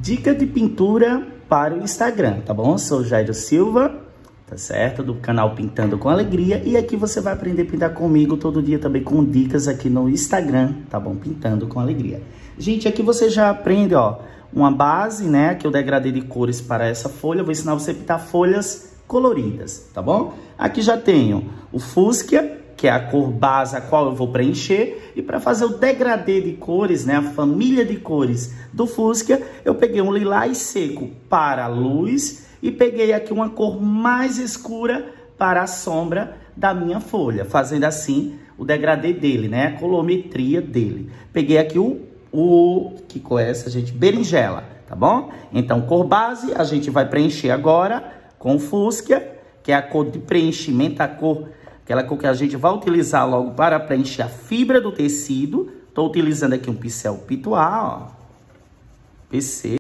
Dica de pintura para o Instagram, tá bom? Sou Jairo Silva, tá certo? Do canal Pintando com Alegria. E aqui você vai aprender a pintar comigo todo dia também com dicas aqui no Instagram, tá bom? Pintando com Alegria. Gente, aqui você já aprende, ó, uma base, né? Que eu degradei de cores para essa folha. Eu vou ensinar você a pintar folhas coloridas, tá bom? Aqui já tenho o fúcsia, que é a cor base a qual eu vou preencher. E para fazer o degradê de cores, né, a família de cores do fúcsia, eu peguei um lilás seco para a luz e peguei aqui uma cor mais escura para a sombra da minha folha, fazendo assim o degradê dele, né, a colorimetria dele. Peguei aqui que cor é essa, gente? Berinjela, tá bom? Então, cor base a gente vai preencher agora com o fúcsia, que é a cor de preenchimento, aquela cor que a gente vai utilizar logo para preencher a fibra do tecido. Estou utilizando aqui um pincel pituá, ó. PC.